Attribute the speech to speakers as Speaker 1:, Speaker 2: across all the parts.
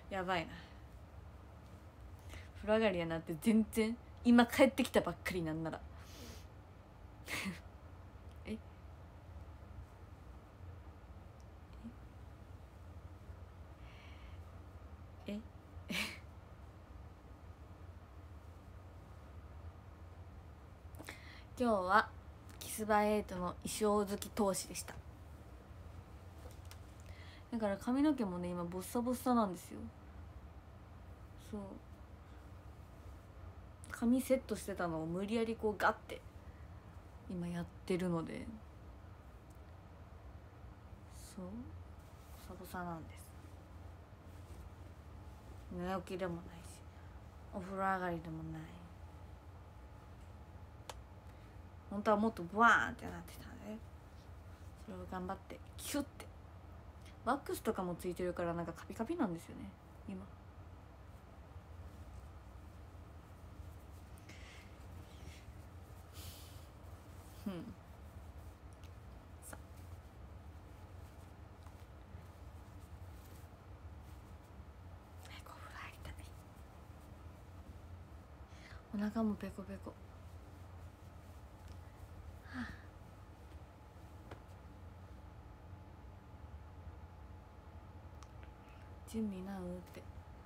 Speaker 1: やばいな。風呂上がりやなって。全然今帰ってきたばっかりなんならええ今日はキスバエイトの衣装好き投資でした。だから髪の毛もね今ボッサボッサなんですよ。そう髪セットしてたのを無理やりこうガッて今やってるので、そうボサボサなんです。寝起きでもないしお風呂上がりでもない。本当はもっとブワーンってなってたね。それを頑張ってキュッて。ワックスとかもついてるからなんかカピカピなんですよね今。さ早くお風呂入りたい。お腹もペコペコ。はあ、準備なうって。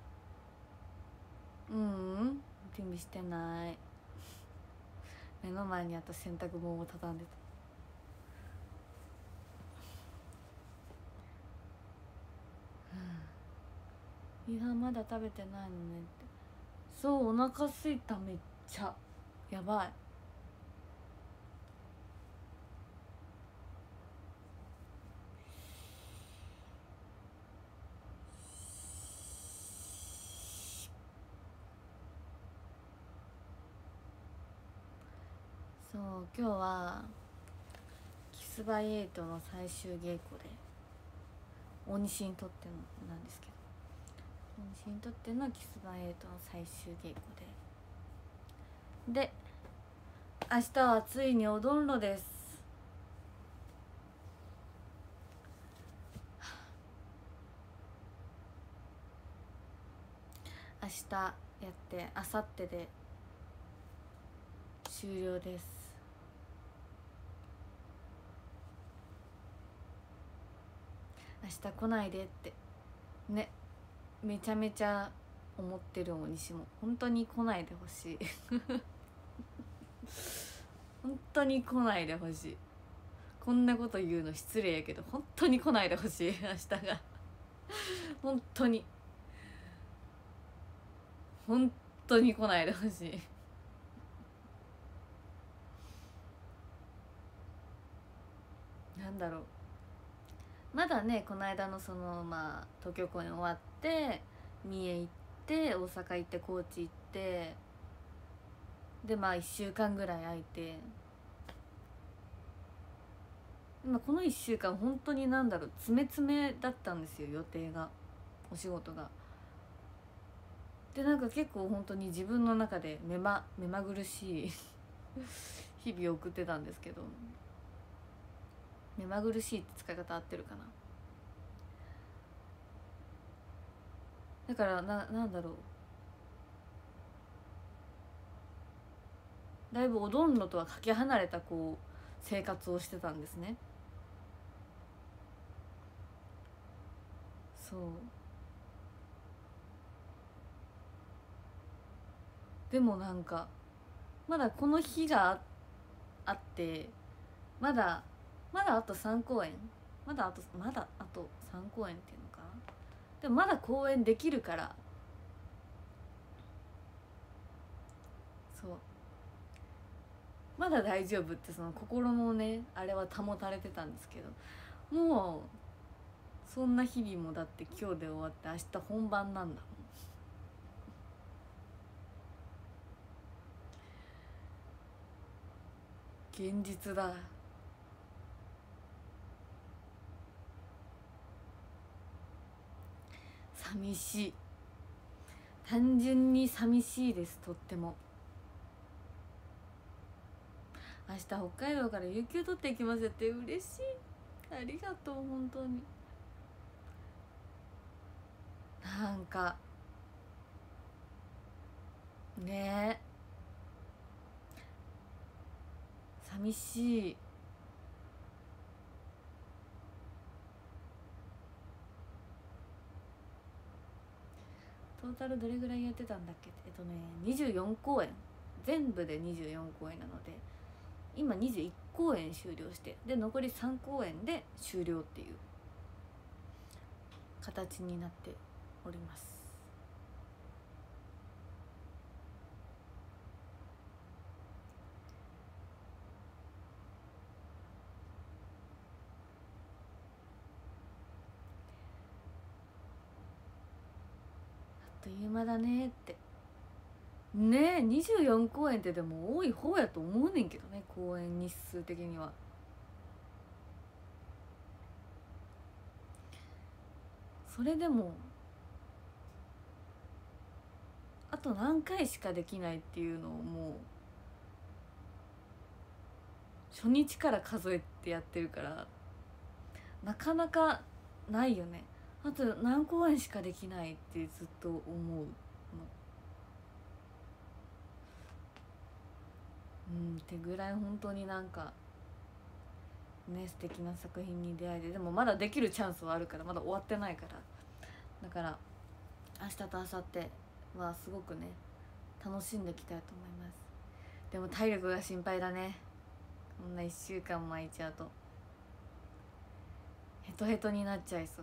Speaker 1: 準備してない。目の前にあった洗濯物を畳んでた。夕飯まだ食べてないのねって。そうお腹すいた。めっちゃやばい。そう今日はキスバイエイトの最終稽古で、大西にとってのなんですけど、大西にとってのキスバイエイトの最終稽古で明日はついにおどんろです。明日やって明後日で終了です。明日来ないでってね、めちゃめちゃ思ってる大西も本当に来ないでほしい本当に来ないでほしい。こんなこと言うの失礼やけど本当に来ないでほしい明日が本当に本当に来ないでほしい。なんだろう、まだねこの間のその東京公演終わって三重行って大阪行って高知行ってで1週間ぐらい空いて、今この1週間本当に詰め詰めだったんですよ予定が、お仕事が。で結構本当に自分の中で目まぐるしい日々を送ってたんですけど、目まぐるしいって使い方合ってるかな。だからなんだろう、だいぶおどんろとはかけ離れた生活をしてたんですね。そうでもまだこの日があってまだあと3公演、まだあと3公演っていうのかな。でもまだ公演できるから、そうまだ大丈夫ってその心のねあれは保たれてたんですけど、もうそんな日々もだって今日で終わって明日本番なんだもん。現実だ。寂しい、単純に寂しいです。とっても。明日北海道から有給取っていきますよって嬉しい。ありがとう本当に。 参加ねえ、寂しい。トータルどれぐらいやってたんだっけ。24公演、全部で24公演なので今21公演終了して、で残り3公演で終了っていう形になっております。あっという間だねってねえ。24公演ってでも多い方やと思うねんけどね、公演日数的には。それでもあと何回しかできないっていうのをもう初日から数えてやってるから、なかなかないよね。あと何公演しかできないってずっと思うの。ってぐらい本当になんかね、素敵な作品に出会えて、でもまだできるチャンスはあるから、まだ終わってないから、だから明日と明後日はすごくね楽しんでいきたいと思います。でも体力が心配だね。こんな1週間も空いちゃうとヘトヘトになっちゃいそう。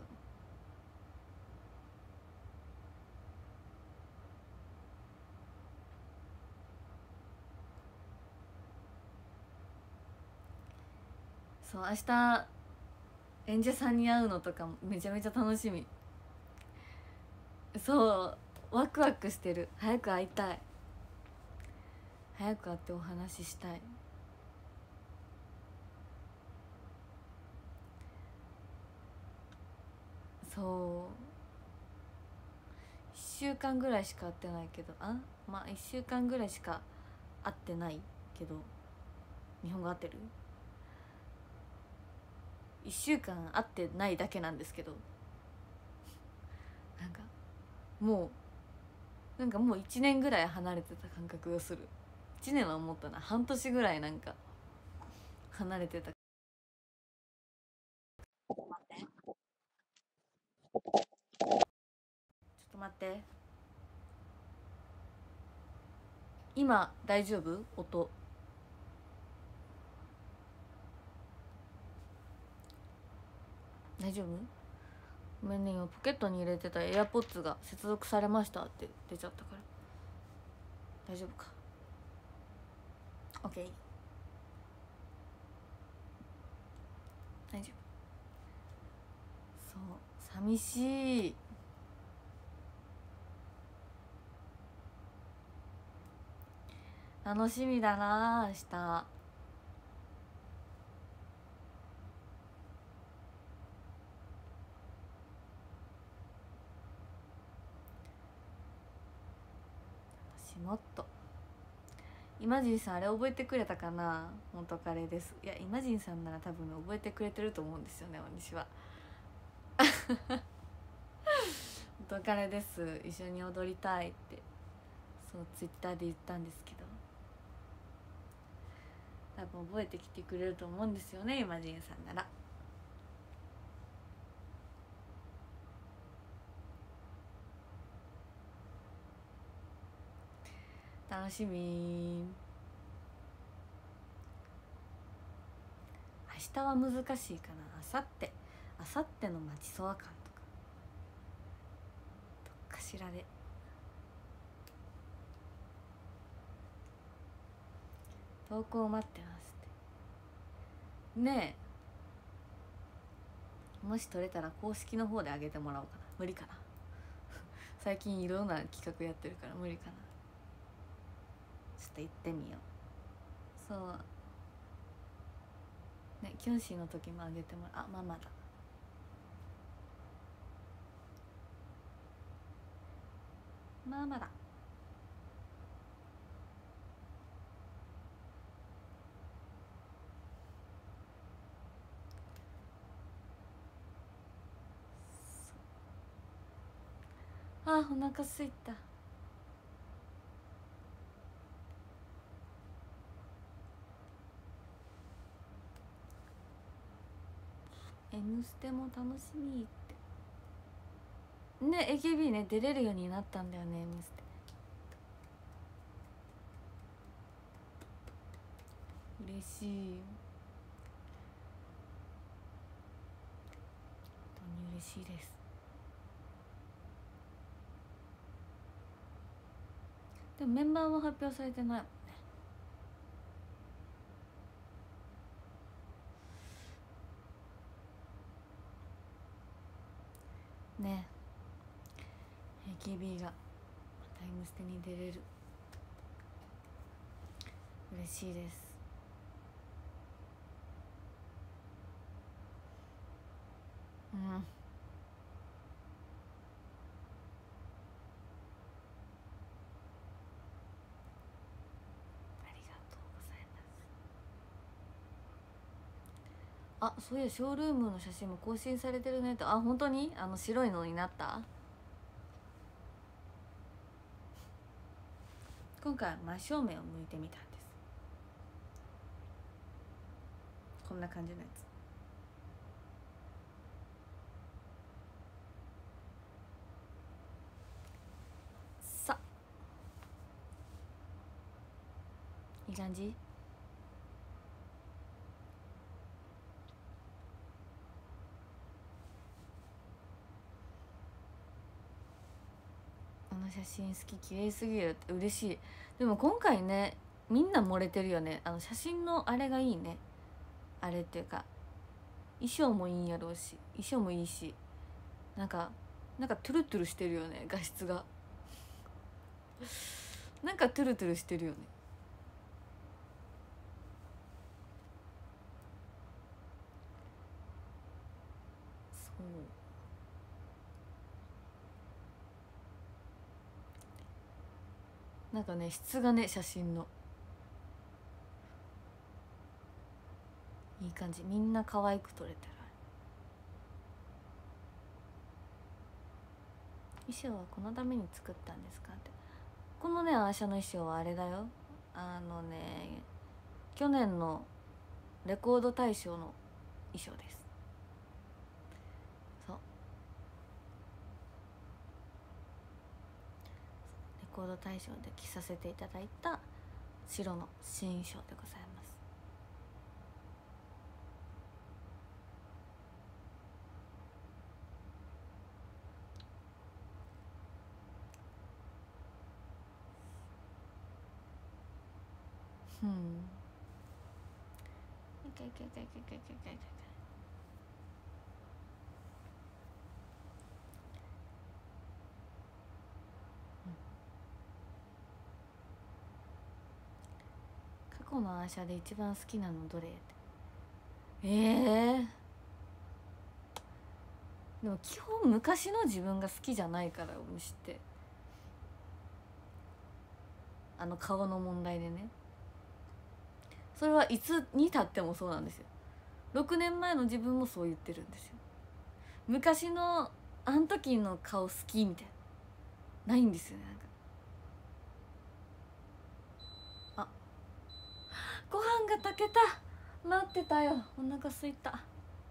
Speaker 1: そう、明日演者さんに会うのとかもめちゃめちゃ楽しみ。そう、ワクワクしてる。早く会いたい。早く会ってお話ししたい。そう1週間ぐらいしか会ってないけど、まあ1週間ぐらいしか会ってないけど、日本語合ってる？1週間会ってないだけなんですけど、なんかもう1年ぐらい離れてた感覚がする。1年は思ったな、半年ぐらいなんか離れてた。ちょっと待って、今大丈夫？音大丈夫？ごめんね、今ポケットに入れてたエアポッツが接続されましたって出ちゃったから。大丈夫か？ OK、 大丈夫。そう寂しい。楽しみだな明日。私もっと。イマジンさんあれ覚えてくれたかな？元彼です。いやイマジンさんなら多分覚えてくれてると思うんですよね、私は。元彼です、一緒に踊りたいってそうツイッターで言ったんですけど、多分覚えてきてくれると思うんですよね、イマジンさんなら。楽しみ。明日は難しいかな。あさっての町そわ感とかどっかしらで。投稿待ってますってねえ。もし撮れたら公式の方で上げてもらおうかな。無理かな。最近いろんな企画やってるから無理かな。ちょっと行ってみよう。そうね、キョンシーの時もあげてもらう。ママだ。ママだ。 あ、お腹すいた。Mステも楽しみってね。 AKB ね出れるようになったんだよね。 Mステ嬉しい。本当に嬉しいです。でもメンバーも発表されてないもんね。ねえ AKB がまた Mステに出れる、嬉しいです。うん、ありがとうございます。あ、そういやショールームの写真も更新されてるねと。あ、本当に白いのになった。今回は真正面を向いてみたんです。こんな感じのやつ。さあ、いい感じ。あの写真好き、綺麗すぎるって嬉しい。でも今回ねみんな漏れてるよね。写真のあれがいいね。あれっていうか衣装もいいんやろうし、衣装もいいし、なんかトゥルトゥルしてるよね、画質が。なんかトゥルトゥルしてるよね。そうなんかね、質がね、写真のいい感じ。みんな可愛く撮れてる。衣装はこのために作ったんですかって。このねアーシャの衣装はあれだよ。去年のレコード大賞の衣装です。そう、レコード大賞で着させていただいた白の新衣装でございます。うん、過去のアーシャで一番好きなのどれって。でも基本昔の自分が好きじゃないから、虫って。顔の問題でね。それはいつにたってもそうなんですよ。6年前の自分もそう言ってるんですよ。昔のあん時の顔好きみたいなないんですよね。なんかご飯が炊けた。待ってたよ、お腹すいた。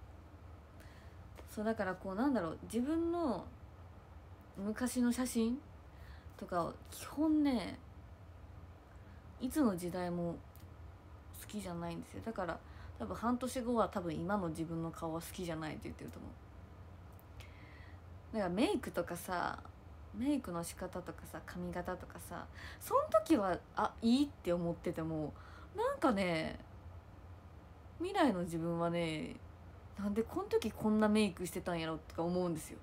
Speaker 1: そうだからこうなんだろう、自分の昔の写真とかを基本ね、いつの時代も好きじゃないんですよ。だから多分半年後は多分今の自分の顔は好きじゃないって言ってると思う。だからメイクとかさ、メイクの仕方とかさ、髪型とかさ、その時はいいって思ってても、なんかね、未来の自分はね、なんでこの時こんなメイクしてたんやろとか思うんですよ。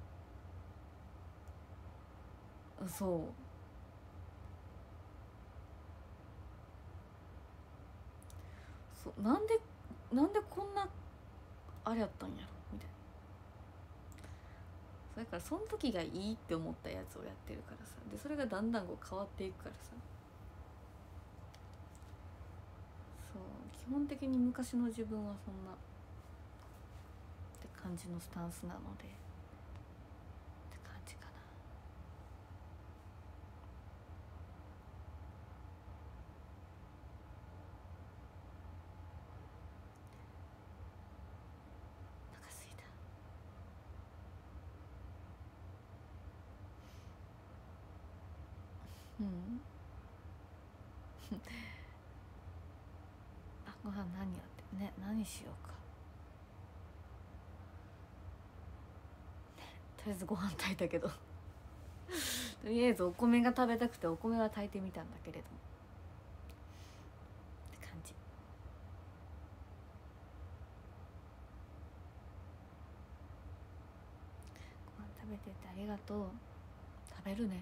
Speaker 1: そうなんでこんなあれやったんやろみたいな。それからその時がいいって思ったやつをやってるからさ。でそれがだんだんこう変わっていくからさ。そう、基本的に昔の自分はそんなって感じのスタンスなのでって感じかな。 うんあ、ご飯何やってね、何しようか、とりあえずご飯炊いたけどとりあえずお米が食べたくてお米は炊いてみたんだけれどもって感じ。ご飯食べててありがとう。食べるね。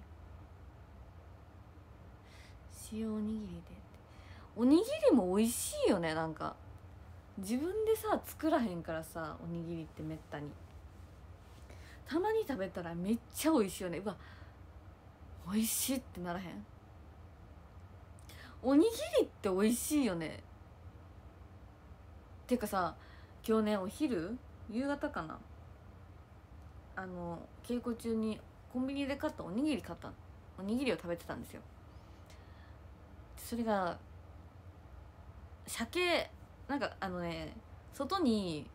Speaker 1: 塩おにぎりで。おにぎりも美味しいよね。なんか自分でさ作らへんからさ、おにぎりってめったにたまに食べたらめっちゃ美味しいよね。うわ美味しいってならへん？おにぎりって美味しいよね。てかさ、今日ねお昼夕方かな、稽古中にコンビニで買ったおにぎりを食べてたんですよ。それが鮭、なんか外に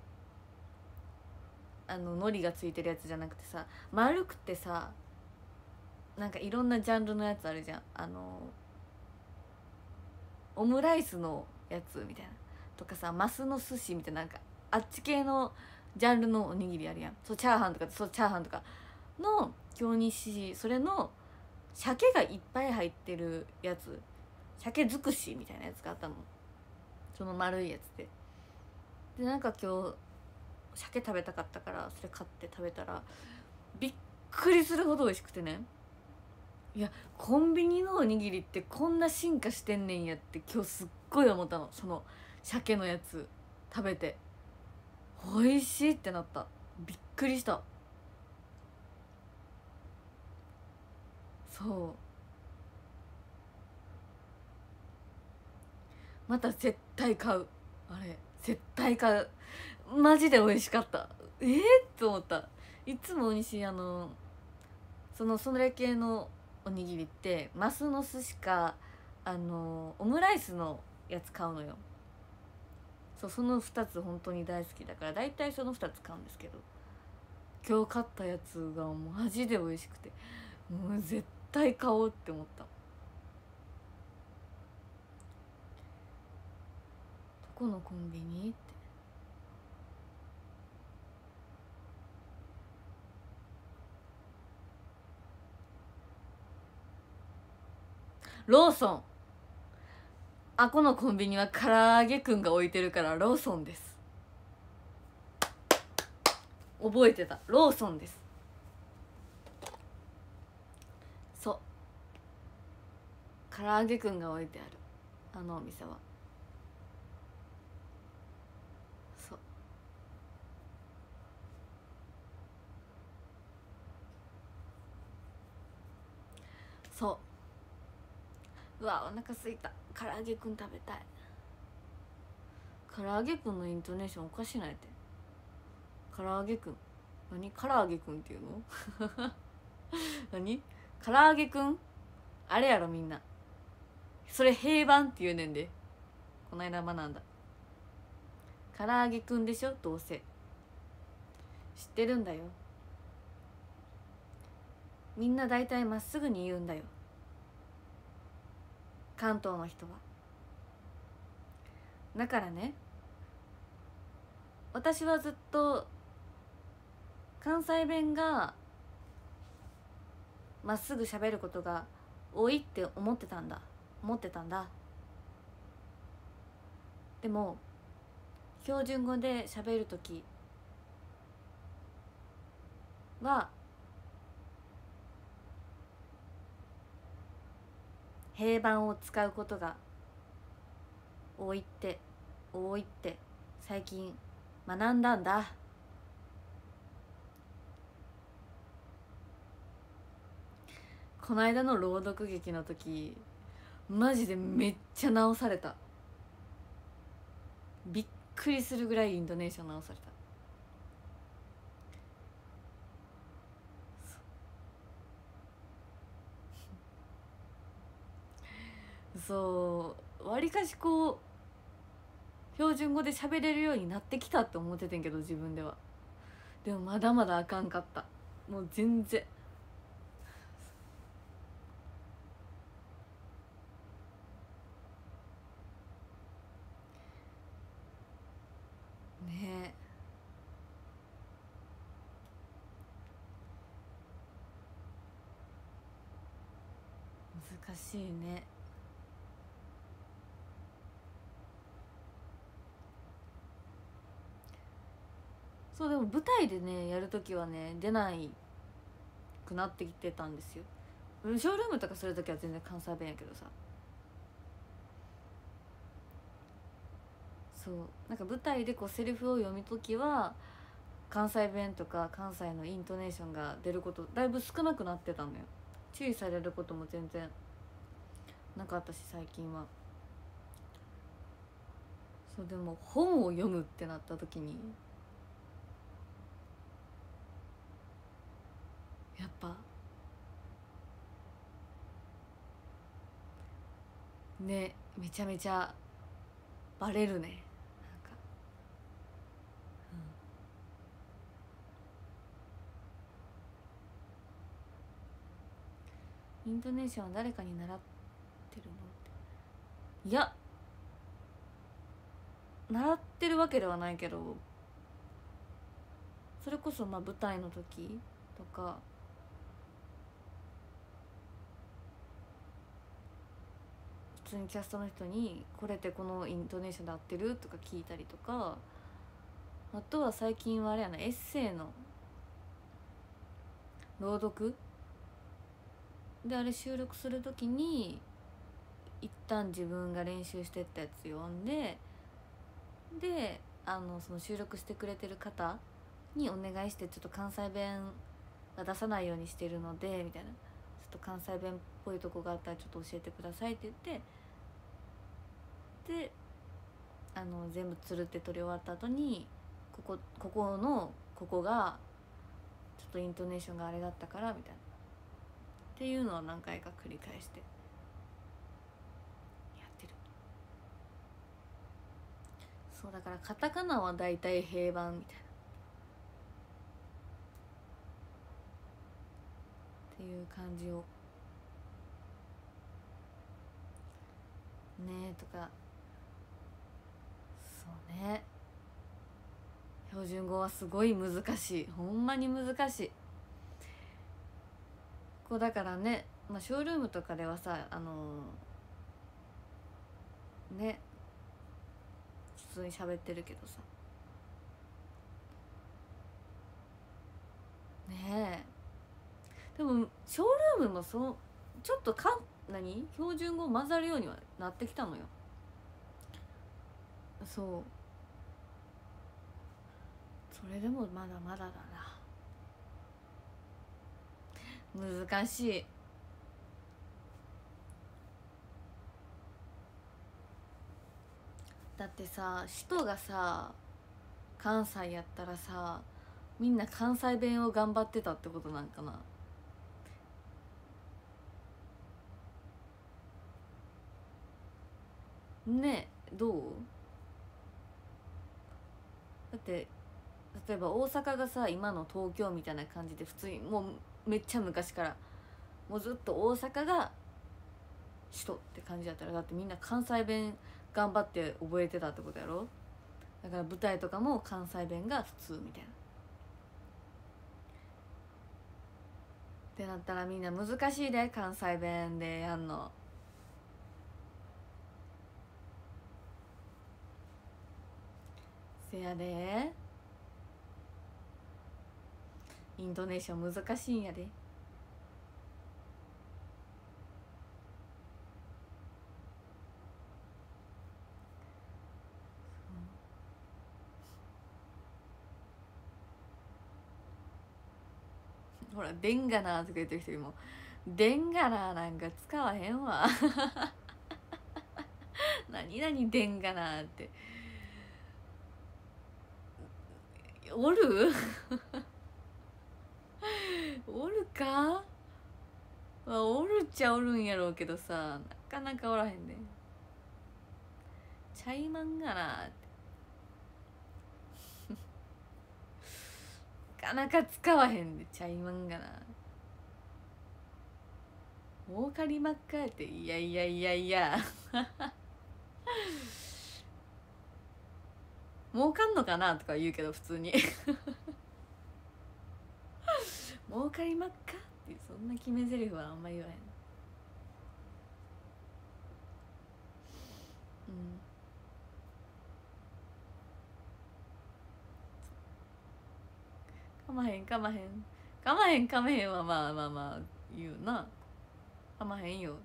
Speaker 1: 海苔がついてるやつじゃなくてさ、丸くてさ、なんかいろんなジャンルのやつあるじゃん。オムライスのやつみたいなとかさ、マスの寿司みたいな、なんかあっち系のジャンルのおにぎりあるやん。そうチャーハンとか、そうチャーハンとかの京西、それの鮭がいっぱい入ってるやつ、鮭尽くしみたいなやつがあったの。その丸いやつでなんか今日鮭食べたかったからそれ買って食べたらびっくりするほど美味しくてね。いやコンビニのおにぎりってこんな進化してんねんやって今日すっごい思ったの。その鮭のやつ食べて美味しいってなった。びっくりした。そうまた絶対買う。あれ絶対買う。マジで美味しかった。と思った。いつも西それ系のおにぎりってマスの寿司かオムライスのやつ買うのよ。その2つ本当に大好きだから大体その2つ買うんですけど、今日買ったやつがマジで美味しくてもう絶対買おうって思った。どこのコンビニって。ローソン。あ、このコンビニは唐揚げくんが置いてるからローソンです。覚えてた、ローソンです。そう唐揚げくんが置いてあるあのお店は。そううわお腹すいた。唐揚げくん食べたい。唐揚げくんのイントネーションおかしないって。唐揚げくん何、唐揚げくんっていうの何唐揚げくんあれやろ、みんなそれ平板って言うねんで。この間学んだ。唐揚げくんでしょ、どうせ知ってるんだよ。みんな大体まっすぐに言うんだよ、関東の人は。だからね、私はずっと関西弁がまっすぐ喋ることが多いって思ってたんだ。でも標準語で喋るときは平板を使うことが多いって最近学んだんだ。この間の朗読劇の時マジでめっちゃ直された。びっくりするぐらいイントネーション直された。そうわりかしこう標準語で喋れるようになってきたって思っててんけど自分では。でもまだまだあかんかった。もう全然難しいね。そうでも舞台でねやるときはね出ないくなってきてたんですよ。ショールームとかするときは全然関西弁やけどさ、そうなんか舞台でこうセリフを読みときは関西弁とか関西のイントネーションが出ることだいぶ少なくなってたのよ。注意されることも全然なかったし最近は。そうでも本を読むってなった時にやっぱねめちゃめちゃバレるねなんか、イントネーションは誰かに習ってるのっていや習ってるわけではないけど、それこそまあ舞台の時とか普通にキャストの人にこれってこのイントネーションで合ってるとか聞いたりとか、あとは最近はあれやなエッセイの朗読であれ収録する時に一旦自分が練習してったやつ読んでその収録してくれてる方にお願いしてちょっと関西弁は出さないようにしてるのでみたいな、ちょっと関西弁っぽいとこがあったらちょっと教えてくださいって言ってで全部つるって撮り終わった後にここがちょっとイントネーションがあれだったからみたいなっていうのを何回か繰り返してやってる。そうだからカタカナはだいたい平板みたいなっていう感じをねとか、そうね標準語はすごい難しい、ほんまに難しい。こうだからね、まあ、ショールームとかではさね普通に喋ってるけどさねえ、でもショールームもそうちょっと標準語混ざるようにはなってきたのよ。そうそれでもまだまだだな、難しい。だってさ首都がさ関西やったらさみんな関西弁を頑張ってたってことなんかな。ねえどうだって例えば大阪がさ今の東京みたいな感じで普通にもうめっちゃ昔からもうずっと大阪が首都って感じだったらだってみんな関西弁頑張って覚えてたってことやろ。だから舞台とかも関西弁が普通みたいなってなったらみんな難しいで関西弁でやんの。せやでイントネーション難しいんやで。ほら「でんがな」とか言ってる人も「でんがな」なんか使わへんわ何々でんがなっておるおるか、まあ、おるっちゃおるんやろうけどさなかなかおらへんね。ちゃいまんがなってなかなか使わへんでちゃいまんがな。儲かりまっかっていやいやいやいや儲かんのかなとか言うけど普通に儲かりまっかってそんな決め台詞はあんま言わへん。 かまへんかまへんかまへんかまへんはまあまあまあ言うな。かまへんよ。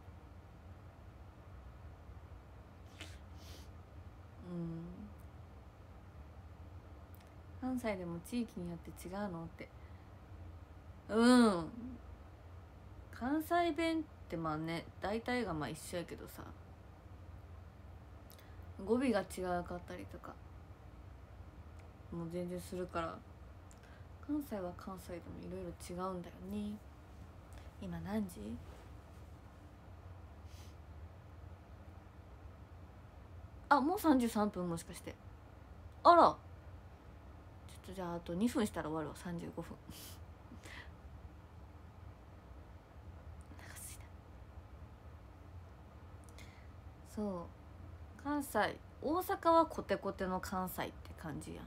Speaker 1: 関西でも地域によって違うのって。関西弁ってまあね大体がまあ一緒やけどさ、語尾が違うかったりとかもう全然するから、関西は関西でもいろいろ違うんだよね。今何時？あ、もう33分もしかして。あら、ちょっとじゃああと2分したら終わるわ。35分そう関西、大阪はコテコテの関西って感じやん。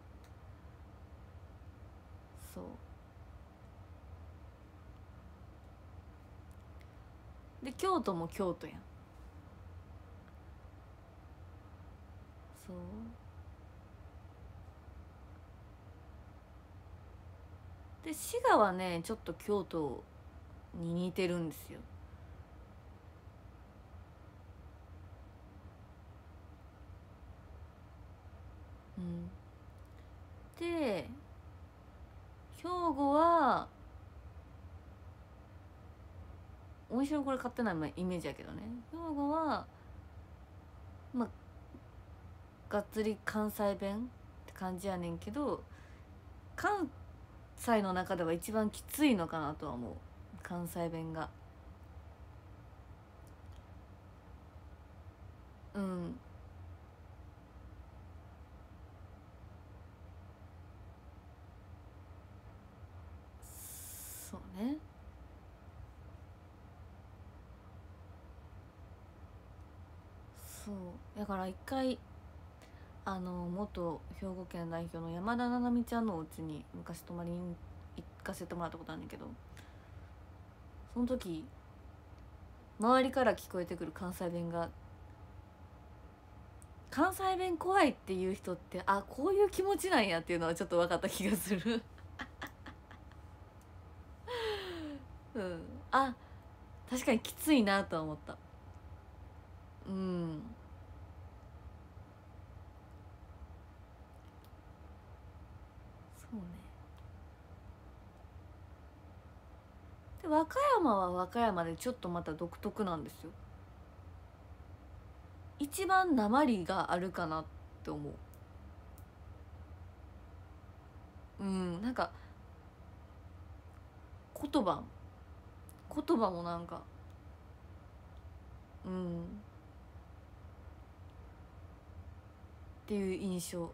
Speaker 1: そうで、京都も京都やん。そうで、滋賀はねちょっと京都に似てるんですよ。で、兵庫はお店のこれ買ってないイメージやけどね、兵庫はまあがっつり関西弁って感じやねんけど、関西の中では一番きついのかなとは思う、関西弁が。そうね。そうだから一回元兵庫県代表の山田七海ちゃんのお家に昔泊まりに行かせてもらったことあるんだけど、その時周りから聞こえてくる関西弁が、関西弁怖いっていう人って、あ、こういう気持ちなんやっていうのはちょっと分かった気がするあ、確かにきついなとは思った。そうね。で、和歌山は和歌山でちょっとまた独特なんですよ。一番訛りがあるかなって思う。なんか言葉もなんかっていう印象。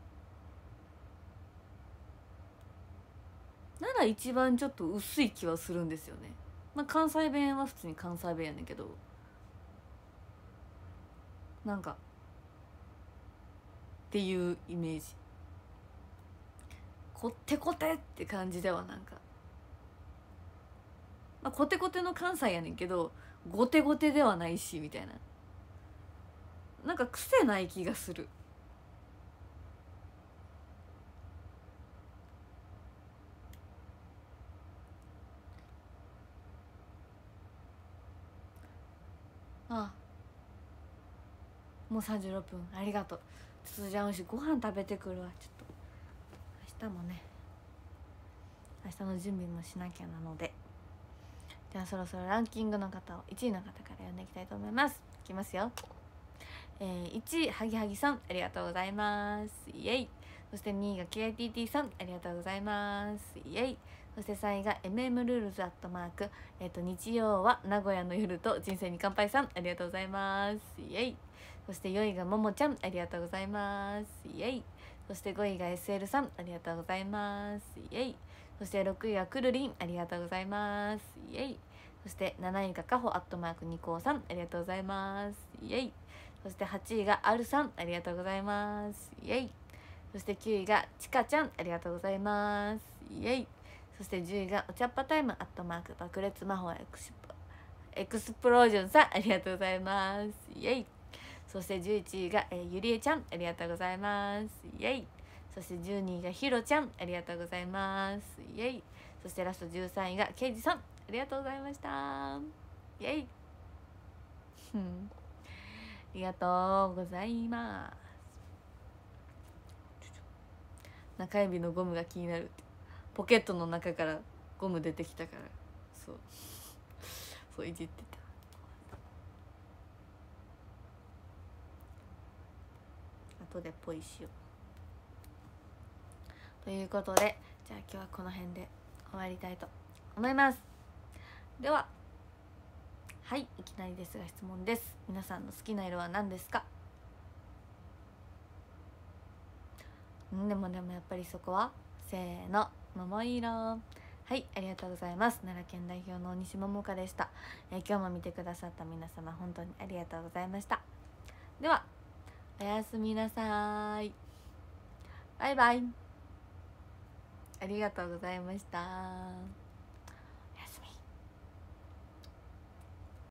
Speaker 1: なら一番ちょっと薄い気はするんですよね。まあ関西弁は普通に関西弁やねんけど、なんかっていうイメージ。こってこてって感じではなんか、まあ、コテコテの関西やねんけどゴテゴテではないしみたいな、なんか癖ない気がする。ああ、もう36分、ありがとう。ちょっとじゃあご飯食べてくるわ。ちょっと明日もね、明日の準備もしなきゃなので、じゃあそろそろランキングの方を1位の方から読んでいきたいと思います。いきますよ。1位はぎはぎさん、ありがとうございます。イエイ。そして2位が KITT さん、ありがとうございます。イエイ。そして3位が MM ルールズアットマーク、日曜は名古屋の夜と人生に乾杯さん、ありがとうございます。イエイ。そして4位がももちゃん、ありがとうございます。イエイ。そして5位が SL さん、ありがとうございます。イエイ。そして6位はくるりん、ありがとうございます。イエイ。そして7位がかほアットマーク2こうさん、ありがとうございます。イエイ。そして8位があるさん、ありがとうございます。イエイ。そして9位がちかちゃん、ありがとうございます。イエイ。そして10位がお茶っ葉タイムアットマーク爆裂魔法エクスプロージョンさん、ありがとうございます。イエイ。 そして11位が、ゆりえちゃん、ありがとうございます。イエイ。そして12位がひろちゃん、ありがとうございます。イエイ。そしてラスト13位がけいじさん、ありがとうございました。イエイ。ありがとうございます。中指のゴムが気になるって、ポケットの中からゴム出てきたから、そういじってた。後でポイしようということで、じゃあ今日はこの辺で終わりたいと思います。では、はい、いきなりですが質問です。皆さんの好きな色は何ですか？でもやっぱりそこはせーの、桃色。はい、ありがとうございます。奈良県代表の大西桃香でした。今日も見てくださった皆様本当にありがとうございました。ではおやすみなさい。バイバイ。ありがとうございました。